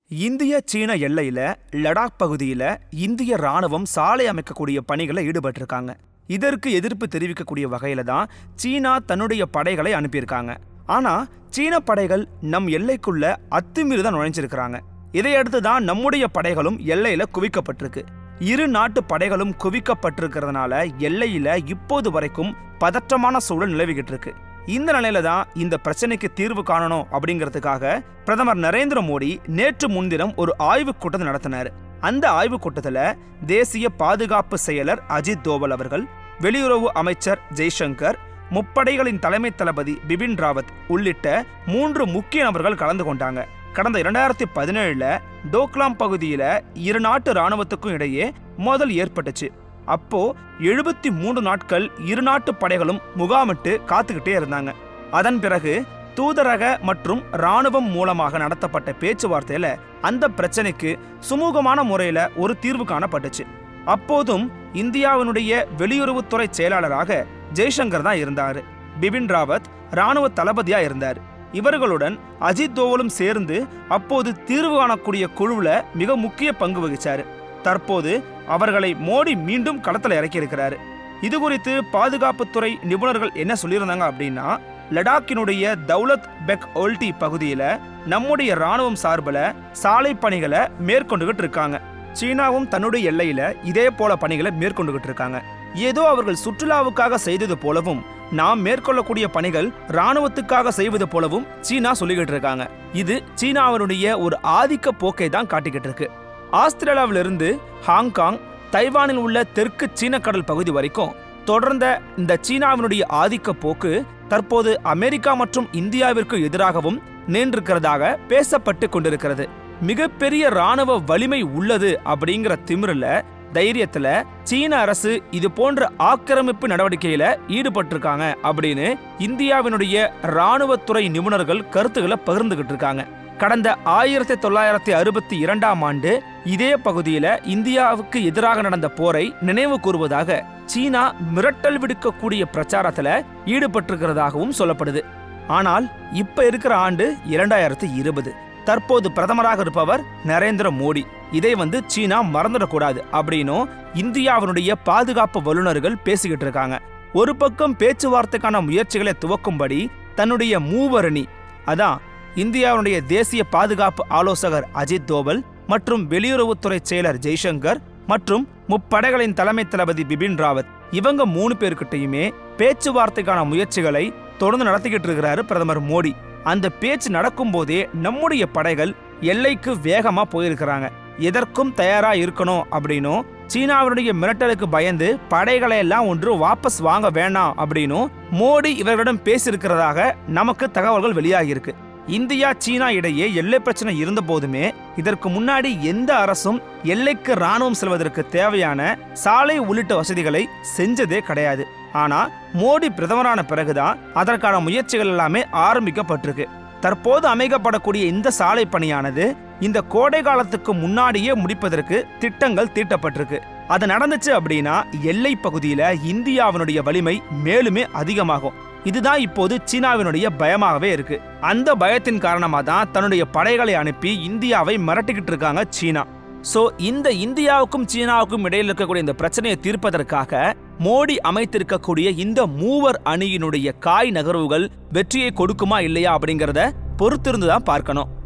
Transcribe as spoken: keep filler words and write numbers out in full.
இந்திய சீன எல்லையில லடாக் பகுதியில இந்திய ராணுவம் சாலை அமைக்கக்கூடிய பணிகளை ஈடுபட்டிருக்காங்க. இதற்கு எதிர்ப்பு தெரிவிக்கக்கூடிய வகையில தான் சீனா தன்னுடைய படைகளை அனுப்பியிருக்காங்க. ஆனா சீன படைகள் நம் எல்லைக்குள்ள அத்துமீறி தான் நுழைஞ்சிருக்கிறாங்க. இதையடுத்து தான் நம்முடைய படைகளும் எல்லையில குவிக்கப்பட்டிருக்கு. இரு நாட்டு படைகளும் குவிக்கப்பட்டிருக்கிறதுனால எல்லையில இப்போது வரைக்கும் பதற்றமான சூழல் நிலவிக்கிட்டு இருக்கு. இந்த நிலையில தான் இந்த பிரச்சனைக்கு தீர்வு காணணும் அப்படிங்கிறதுக்காக பிரதமர் நரேந்திர மோடி நேற்று முன்தினம் ஒரு ஆய்வுக் கூட்டத்தை நடத்தினார். அந்த ஆய்வுக் கூட்டத்தில் தேசிய பாதுகாப்பு செயலர் அஜித் தோவல் அவர்கள், வெளியுறவு அமைச்சர் ஜெய்சங்கர், முப்படைகளின் தலைமை தளபதி பிபின் ராவத் உள்ளிட்ட மூன்று முக்கிய நபர்கள் கலந்து கொண்டாங்க. கடந்த இரண்டாயிரத்தி பதினேழுல டோக்லாம் பகுதியில இரு நாட்டு ராணுவத்துக்கும் இடையே மோதல் ஏற்பட்டுச்சு. அப்போ எழுபத்தி மூன்று நாட்கள் இரு நாட்டு படைகளும் முகாமிட்டு காத்துக்கிட்டே இருந்தாங்க. அதன் பிறகு தூதரக மற்றும் ராணுவம் மூலமாக நடத்தப்பட்ட பேச்சுவார்த்தையில அந்த பிரச்சனைக்கு சுமூகமான முறையில ஒரு தீர்வு காணப்பட்டுச்சு. அப்போதும் இந்தியாவினுடைய வெளியுறவுத்துறை செயலாளராக ஜெய்சங்கர் தான் இருந்தாரு. பிபின் ராவத் ராணுவ தளபதியா இருந்தார். இவர்களுடன் அஜித் தோவலும் சேர்ந்து அப்போது தீர்வு காணக்கூடிய குழுவுல மிக முக்கிய பங்கு வகிச்சாரு. தற்போது அவர்களை மோடி மீண்டும் களத்தில் இறக்கியிருக்கிறாரு. இது குறித்து பாதுகாப்புத்துறை நிபுணர்கள் என்ன சொல்லியிருந்தாங்க அப்படின்னா, லடாக்கினுடைய தௌலத் பெக் ஓல்டி பகுதியில நம்முடைய ராணுவம் சார்பில் சாலை பணிகளை மேற்கொண்டுகிட்டு இருக்காங்க. சீனாவும் தன்னுடைய எல்லையில இதே போல பணிகளை மேற்கொண்டுகிட்டு இருக்காங்க. ஏதோ அவர்கள் சுற்றுலாவுக்காக செய்தது போலவும் நாம் மேற்கொள்ளக்கூடிய பணிகள் ராணுவத்துக்காக செய்வது போலவும் சீனா சொல்லிக்கிட்டு இருக்காங்க. இது சீனாவினுடைய ஒரு ஆதிக்க போக்கை தான் காட்டிக்கிட்டு இருக்கு. ஆஸ்திரேலியாவிலிருந்து ஹாங்காங், தைவானில் உள்ள தெற்கு சீன கடல் பகுதி வரைக்கும் தொடர்ந்த இந்த சீனாவினுடைய ஆதிக்க போக்கு தற்போது அமெரிக்கா மற்றும் இந்தியாவிற்கு எதிராகவும் நின்றிருக்கிறதாக பேசப்பட்டு கொண்டிருக்கிறது. மிகப்பெரிய ராணுவ வலிமை உள்ளது அப்படிங்கிற திமிரில தைரியத்துல சீன அரசு இது போன்ற ஆக்கிரமிப்பு நடவடிக்கையில ஈடுபட்டிருக்காங்க அப்படின்னு இந்தியாவினுடைய ராணுவத்துறை நிபுணர்கள் கருத்துக்களை பகிர்ந்துகிட்டு இருக்காங்க. கடந்த ஆயிரத்தி தொள்ளாயிரத்தி அறுபத்தி இரண்டாம் ஆண்டு இதே பகுதியில இந்தியாவுக்கு எதிராக நடந்த போரை நினைவு கூறுவதாக சீனா மிரட்டல் விடுக்கக்கூடிய பிரச்சாரத்துல ஈடுபட்டிருக்கிறதாகவும் சொல்லப்படுது. ஆனால் இப்ப இருக்கிற ஆண்டு இரண்டாயிரத்தி இருபது. தற்போது பிரதமராக இருப்பவர் நரேந்திர மோடி. இதை வந்து சீனா மறந்துடக்கூடாது அப்படின்னும் இந்தியாவினுடைய பாதுகாப்பு வல்லுநர்கள் பேசிக்கிட்டு இருக்காங்க. ஒரு பக்கம் பேச்சுவார்த்தைக்கான முயற்சிகளை துவக்கும்படி தன்னுடைய மூவரணி, அதான் இந்தியாவுடைய தேசிய பாதுகாப்பு ஆலோசகர் அஜித் தோவல் மற்றும் வெளியுறவுத்துறை செயலர் ஜெய்சங்கர் மற்றும் முப்படைகளின் தலைமை தளபதி பிபின் ராவத், இவங்க மூணு பேருக்கிட்டையுமே பேச்சுவார்த்தைக்கான முயற்சிகளை தொடர்ந்து நடத்திக்கிட்டு இருக்கிறாரு பிரதமர் மோடி. அந்த பேச்சு நடக்கும் போதே நம்முடைய படைகள் எல்லைக்கு வேகமா போயிருக்கிறாங்க. எதற்கும் தயாரா இருக்கணும் அப்படின்னும் சீனாவுடைய மிரட்டலுக்கு பயந்து படைகளை எல்லாம் ஒன்று வாபஸ் வாங்க வேண்டாம் அப்படின்னும் மோடி இவர்களிடம் பேசியிருக்கிறதாக நமக்கு தகவல்கள் வெளியாகியிருக்கு. இந்தியா சீனா இடையே எல்லை பிரச்சனை இருந்த போதுமே இதற்கு முன்னாடி எந்த அரசும் எல்லைக்கு ராணுவம் செல்வதற்கு தேவையான சாலை உள்ளிட்ட வசதிகளை செஞ்சதே கிடையாது. ஆனா மோடி பிரதமரான பிறகுதான் அதற்கான முயற்சிகள் எல்லாமே ஆரம்பிக்கப்பட்டிருக்கு. தற்போது அமைக்கப்படக்கூடிய இந்த சாலை பணியானது இந்த கோடை காலத்துக்கு முன்னாடியே முடிப்பதற்கு திட்டங்கள் தீட்டப்பட்டிருக்கு. அது நடந்துச்சு அப்படின்னா எல்லை பகுதியில இந்தியாவினுடைய வலிமை மேலுமே அதிகமாகும். இதுதான் இப்போது சீனாவினுடைய பயமாகவே இருக்கு. அந்த பயத்தின் காரணமா தான் தன்னுடைய படைகளை அனுப்பி இந்தியாவை மிரட்டிக்கிட்டு இருக்காங்க சீனா. சோ இந்த இந்தியாவுக்கும் சீனாவுக்கும் இடையில் இருக்கக்கூடிய இந்த பிரச்சனையை தீர்ப்பதற்காக மோடி அமைத்திருக்கக்கூடிய இந்த மூவர் அணியினுடைய காய் நகர்வுகள் வெற்றியை கொடுக்குமா இல்லையா அப்படிங்கிறத பொறுத்திருந்து தான் பார்க்கணும்.